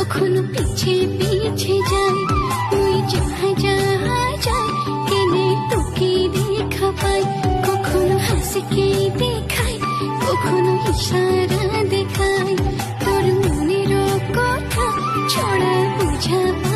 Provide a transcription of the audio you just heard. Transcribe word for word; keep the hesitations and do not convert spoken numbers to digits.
কখনো পিছে পিছে যাই, তুই যাহা যাহা যাই কেনে তোকে দেখা পাই, কখনো হাসিকে দেখাই, কখনো ইশারা দেখাই, তোর মনের কথা ছড়া বুঝা